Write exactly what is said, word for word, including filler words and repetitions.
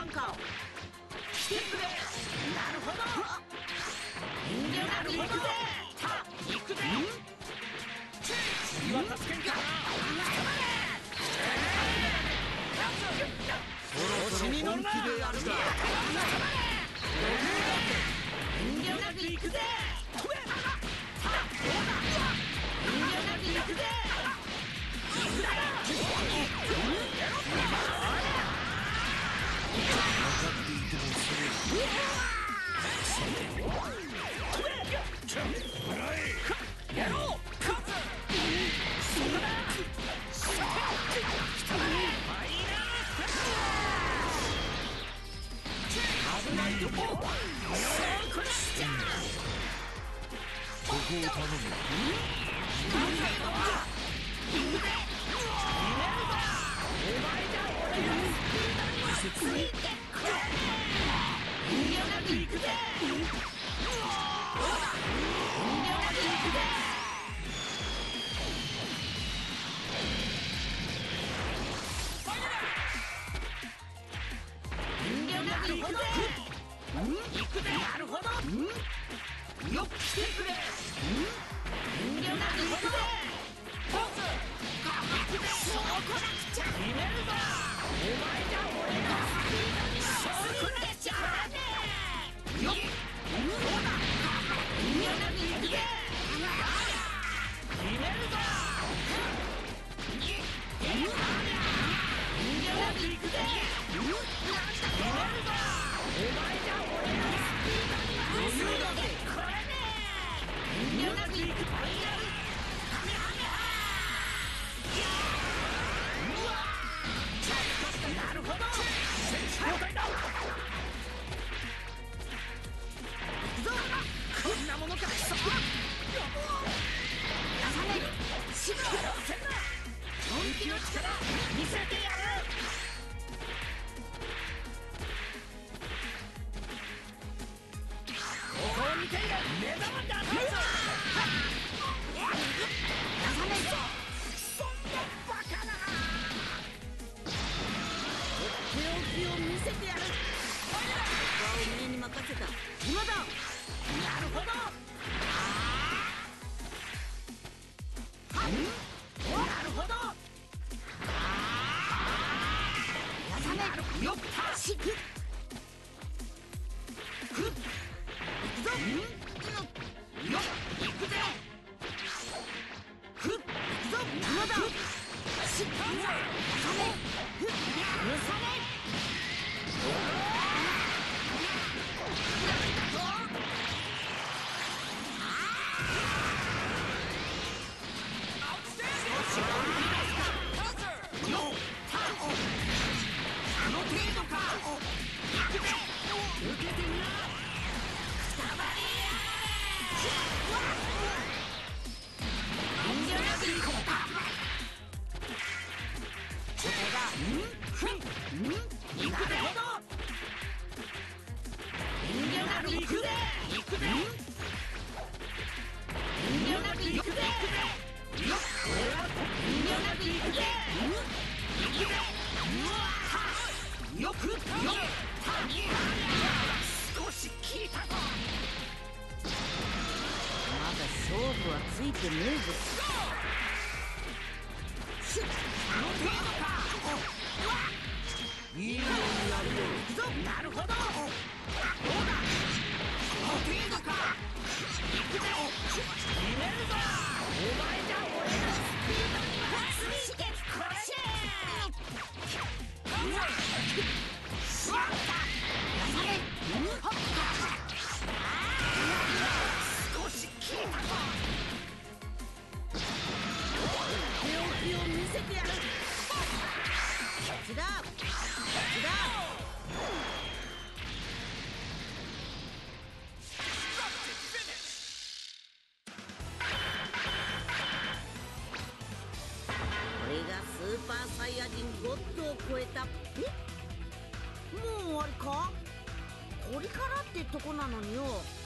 ンカーを来てくれ。なるほど。遠慮なく行くぜ。さあ行くぜ。次は助けんか。そろそろ本気でやるか。遠慮なく行くぜ。遠慮なく行くぜ。行くだよ。やろう。危ないとこ。ここを頼む。お前じゃ俺がついてくれ。遠慮なく行くぜ。遠慮なく行くぜ。遠慮なく行くぜ。行くぜ。なるほど。よく来てくれ。遠慮なく行くぜ。そこだ。決めるぞ。お前じゃ俺がそうなっちゃうね。よっ。そうだ。遠慮なく行くぜ。決めるぞ。遠慮なく行くぜ。決めるぞ。お前じゃ俺が余裕だぜ。これね。遠慮なく行く。なるほど。交代だ。行くぞ。こんなものか。さあ出さない。しろ。本気の力見せてやる。ここを見ている。目玉だ。出さないぞ。そんなバカな。手置きを見せてやる。ここはお前に任せた。今だ。なるほど。なるほど。やさね。よっ。しく。く。行くぞ。よっ。行くぜ。く。行くぞ。今だ。しっ。やさね。やさね。あの程度か。行くぜ。受けてみな。くたばりやがれ。遠慮なく行こうか。ここだ。んん行くぜ。遠慮なく行くぜ。行くぜ。遠慮なく行くぜ。よっ。遠慮なく行くぜ。行くぜ。よくよっ。少し効いたぞ。まだ勝負はついてねえぞ。あの程度か。いいようにやるよ。行くぞ。なるほど。どうだ。あの程度か。行くぜ。決めるぞ。お前じゃ俺のスピードにはついてこれねえ。うわっ。しまった。やされ。少し効いたぞ。手置きを見せてやる。こっちだ。こっちだ。俺がスーパーサイヤ人ゴッドを超えた。え、もう終わりか。これからってとこなのによ。